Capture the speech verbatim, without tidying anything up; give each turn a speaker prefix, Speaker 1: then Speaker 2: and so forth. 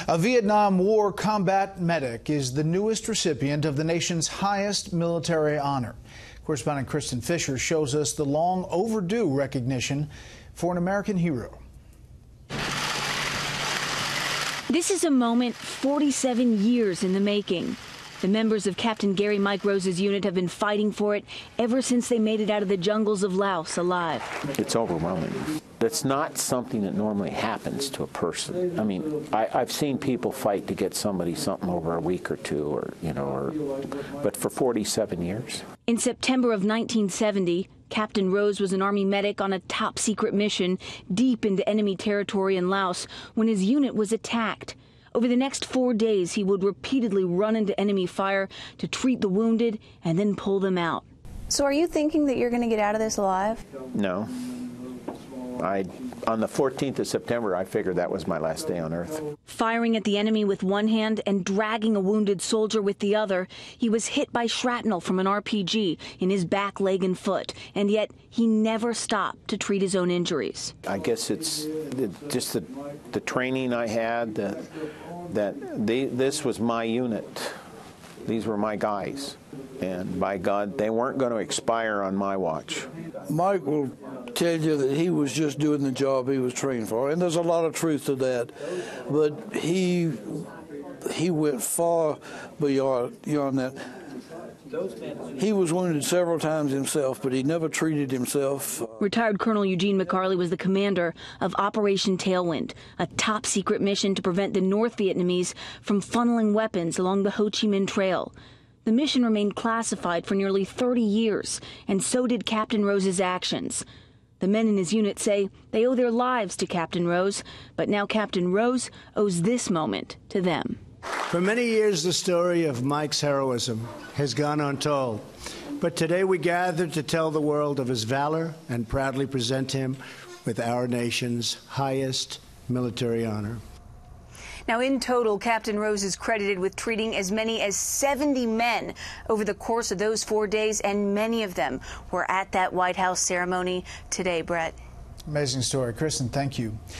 Speaker 1: A Vietnam War combat medic is the newest recipient of the nation's highest military honor. Correspondent Kristin Fisher shows us the long overdue recognition for an American hero.
Speaker 2: This is a moment forty-seven years in the making. The members of Captain Gary Mike Rose's unit have been fighting for it ever since they made it out of the jungles of Laos alive.
Speaker 3: It's overwhelming. That's not something that normally happens to a person. I mean, I, I've seen people fight to get somebody something over a week or two, or you know, or, but for forty-seven years.
Speaker 2: In September of nineteen seventy, Captain Rose was an Army medic on a top-secret mission deep into enemy territory in Laos when his unit was attacked. Over the next four days, he would repeatedly run into enemy fire to treat the wounded and then pull them out.
Speaker 4: So are you thinking that you're going to get out of this alive?
Speaker 3: No. I, on the fourteenth of September, I figured that was my last day on Earth.
Speaker 2: Firing at the enemy with one hand and dragging a wounded soldier with the other, he was hit by shrapnel from an R P G in his back, leg, and foot, and yet he never stopped to treat his own injuries.
Speaker 3: I guess it's the, just the, the training I had, that, that they, this was my unit. These were my guys. And by God, they weren't going to expire on my watch.
Speaker 5: Mike will tell you that he was just doing the job he was trained for, and there's a lot of truth to that. But he he went far beyond, beyond that. He was wounded several times himself, but he never treated himself.
Speaker 2: Retired Colonel Eugene McCarley was the commander of Operation Tailwind, a top-secret mission to prevent the North Vietnamese from funneling weapons along the Ho Chi Minh Trail. The mission remained classified for nearly thirty years, and so did Captain Rose's actions. The men in his unit say they owe their lives to Captain Rose, but now Captain Rose owes this moment to them.
Speaker 6: For many years, the story of Mike's heroism has gone untold. But today we gather to tell the world of his valor and proudly present him with our nation's highest military honor.
Speaker 4: Now, in total, Captain Rose is credited with treating as many as seventy men over the course of those four days, and many of them were at that White House ceremony today, Brett.
Speaker 1: Amazing story. Kristin, thank you.